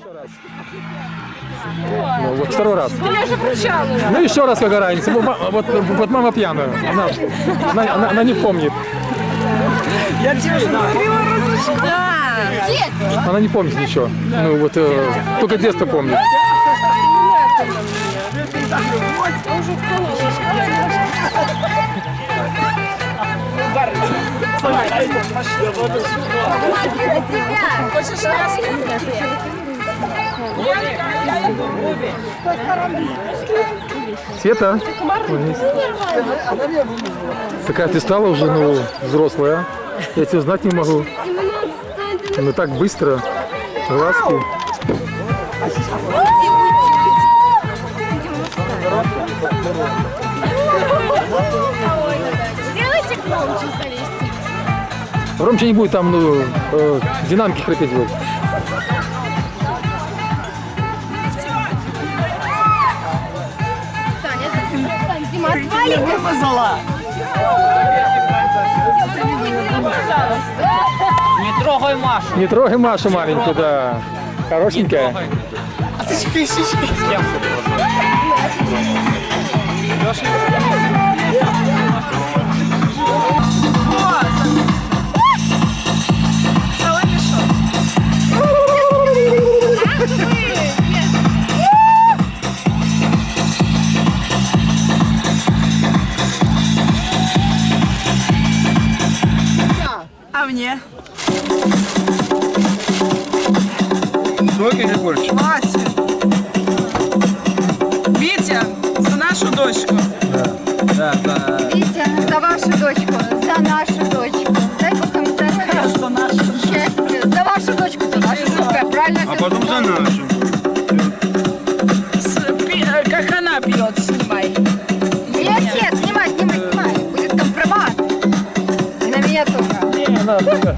Ну, вот второй раз. Я же кричала. Ну еще раз какая разница. Вот мама пьяная. Она не помнит. Я тебе уже говорила разочек. Да. Она не помнит ничего. Ну вот только детство помнит. Света, такая ты стала уже, ну, взрослая. Я тебя знать не могу. Ну так быстро. Глазки. Сделайте громче завести. Громче не будет, там, ну, динамики храпеть будет. Дима, отвали! Не трогай Машу. Не трогай Машу маленькую, да. Хорошенькая. Целый мешок. А мне? Сколько не больше? Вася. Витя, за нашу дочку. Да, да. Витя, за вашу дочку, за нашу дочку. Дай Бог им здоровья, За нашу. счастья. За вашу дочку, за нашу дочку. Я правильно А это потом за сказала? нашу. Как она пьет, снимай. Нет, снимай. Будет компромат. И на меня тоже.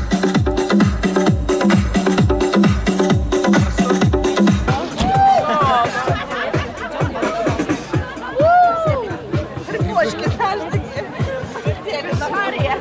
Цепочки каждый. Мария.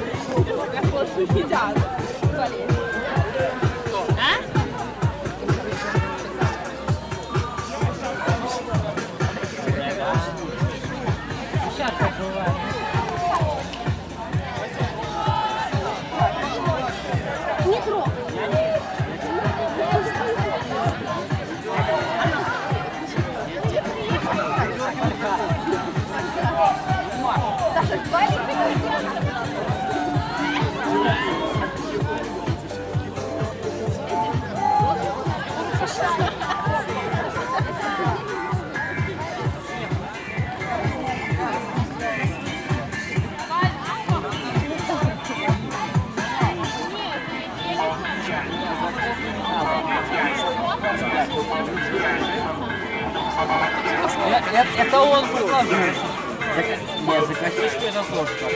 Это он предложил. Нет, за косичку это сложно.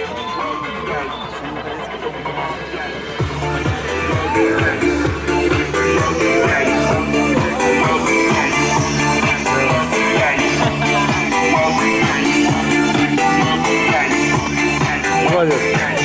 Молодец.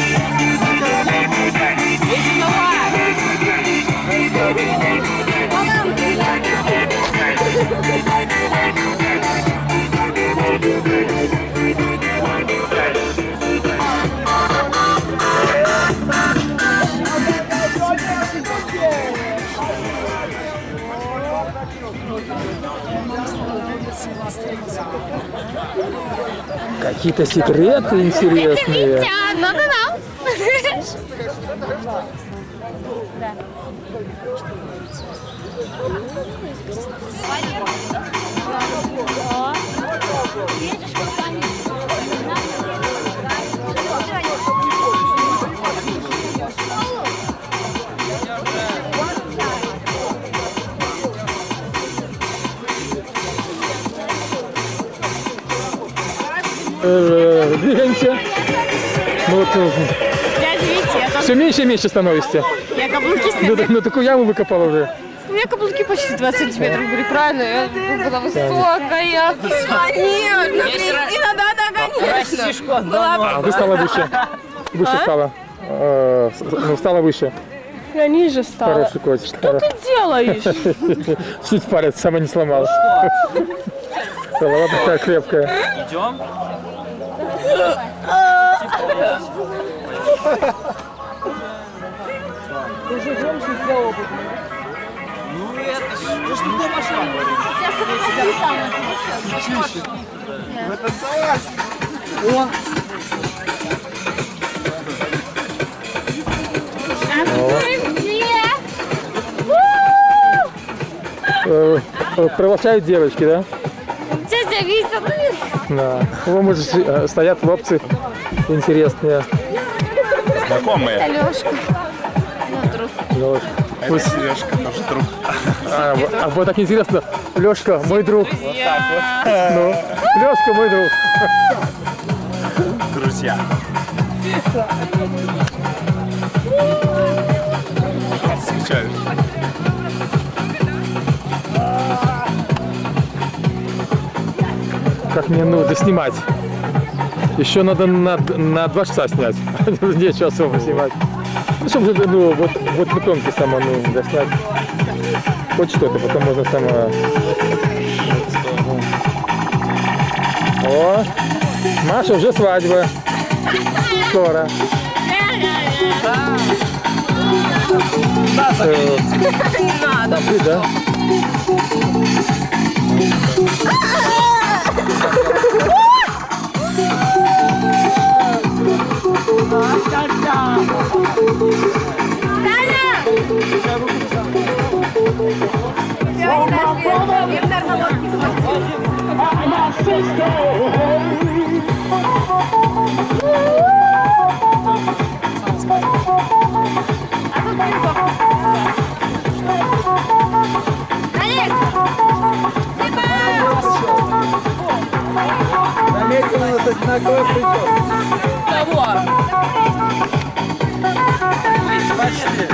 Какие-то секреты интересные. Ну. Двигаемся. Ну, вот, Дядя Витя, все меньше и меньше становишься. я каблуки сняла. Ну, такую яму выкопал уже. У меня каблуки почти 20 сантиметров были, правильно? Я была высокая. Нет, ну Кристина, да, конечно. Была А ты стала выше. Выше стала. Ну, стала выше. Я ниже стала. Хороший котик. Что ты делаешь? Чуть палец сама не сломал. Голова такая крепкая. Идем? Ты уже громче сделал бы. Ну это ж... Вы что такое машина? О! Приглашают девочки, да? Тетя Витя, Да. Вон стоят хлопцы интересные. Знакомые. Алёшка. Лёшка. Это Сережка, тоже друг. А вот так интересно. Лёшка, мой друг. Вот так Ну, Лёшка, мой друг. вот. Друзья. Что ты скучаешь? Как мне нужно снимать. Еще надо на 2 часа снять. Нечего особо снимать. Ну, чтобы вот на пленке само, доснять. Хоть что-то, потом можно само. О, Маша, уже свадьба. Скоро. надо. Ты, да? Заметила нас одинаковый причёс. Кого? Почти.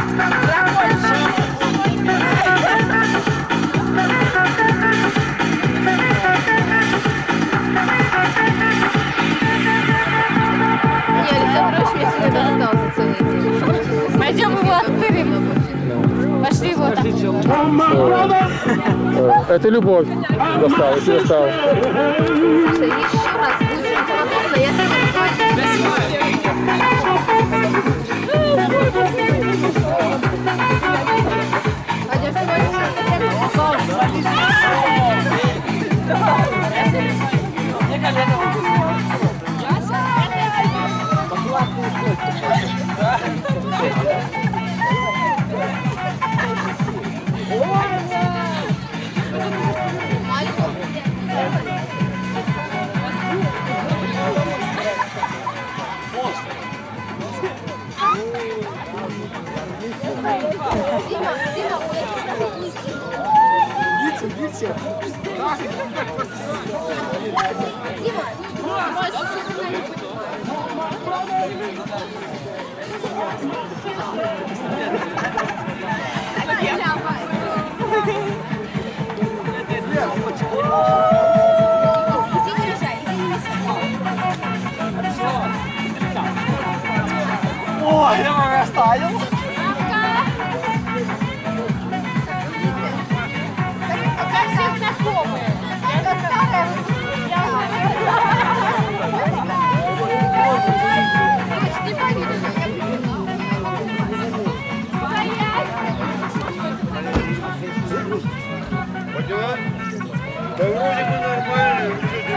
Пойдем его оттырим. Пошли его оттырим. Это любовь. Достал, если достал. Еще раз будем подобно, если Ой, я растаял. как все знакомые. Это старая. Не поверю, Да вроде бы нормально.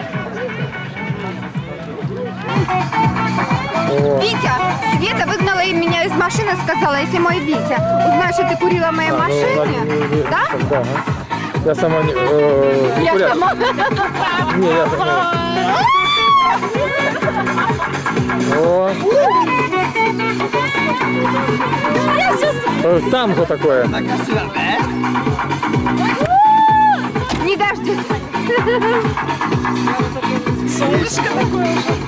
Витя, Света выгнала меня из машины, сказала, если мой Витя узнает, что ты курила в моей машине, да? Да, ага. Я сама не... Я сама. Не, я сама. О. Там что такое? Не дождется. Солнышко такое уже.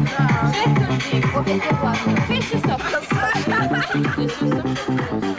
6 часов. 6 часов.